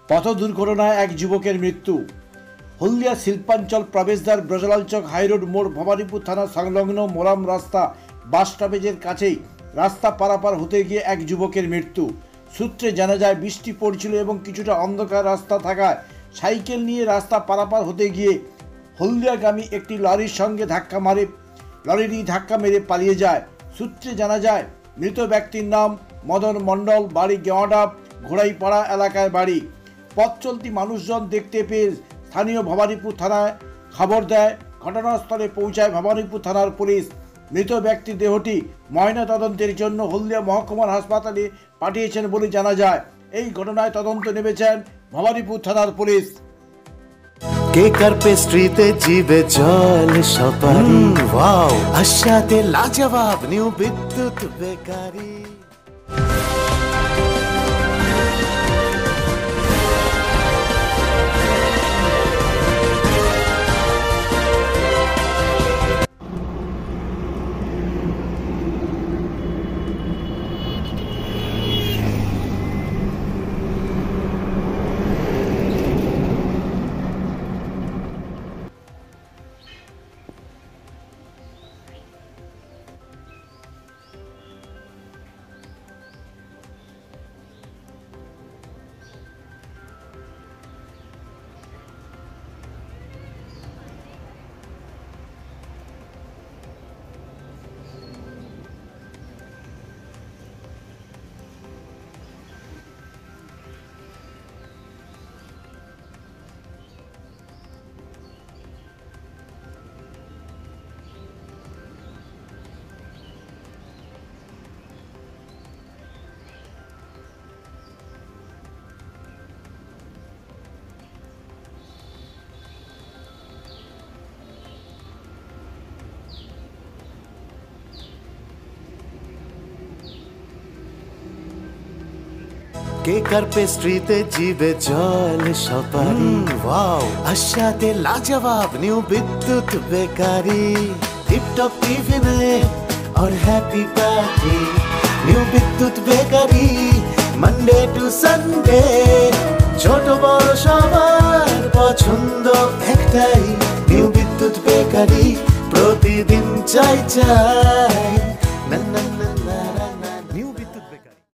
পথ দুর্ঘটনায় এক যুবকের মৃত্যু। হলদিয়া শিল্পাঞ্চল প্রবেশদ্বার ব্রজলাল চক হাইরোড মোড় ভবানীপুর থানা সংলগ্ন মোরাম রাস্তা বাস স্টপেজের কাছেই রাস্তা পারাপার হতে গিয়ে এক যুবকের মৃত্যু। সূত্রে জানা যায়, বৃষ্টি পড়ছিল এবং কিছুটা অন্ধকার রাস্তা থাকায় সাইকেল নিয়ে রাস্তা পারাপার হতে গিয়ে হলদিয়াগামী একটি লরির সঙ্গে লরিটি ধাক্কা মেরে পালিয়ে যায়। সূত্রে জানা যায়, মৃত ব্যক্তির নাম মদন মণ্ডল, বাড়ি গেওয়াডাব ঘোড়াইপাড়া এলাকায় বাড়ি। পথ চলতি মানুষজন দেখতে পেয়ে স্থানীয় ভবানীপুর থানায় খবর দেয়। ঘটনাস্থলে পৌঁছায় ভবানীপুর থানার পুলিশ। মৃত ব্যক্তির দেহটি ময়নাতদন্তের জন্য হলদিয়া মহকুমার হাসপাতালে পাঠিয়েছেন বলে জানা যায়। এই ঘটনায় তদন্ত নেমেছেন ভবানীপুর থানার পুলিশ। কেকার পেস্ট্রিতে জিবে জল সপারি, ওয়াও আশাতে লাজবাব নিউ বিদ্যুৎ বেকারি। কেকার পেস্ট্রিতে জিবে জল সপারি, ওয়াও আশাতে লাজবাব নিউ বিদ্যুৎ বেকারি। টিপটপ টিফিনে और happy party new Bidyut bakery. Monday to Sunday ছোট বড় সবার পছন্দ একটাই, নিউ বিদ্যুৎ বেকারি। প্রতিদিন চাই চাই না না না।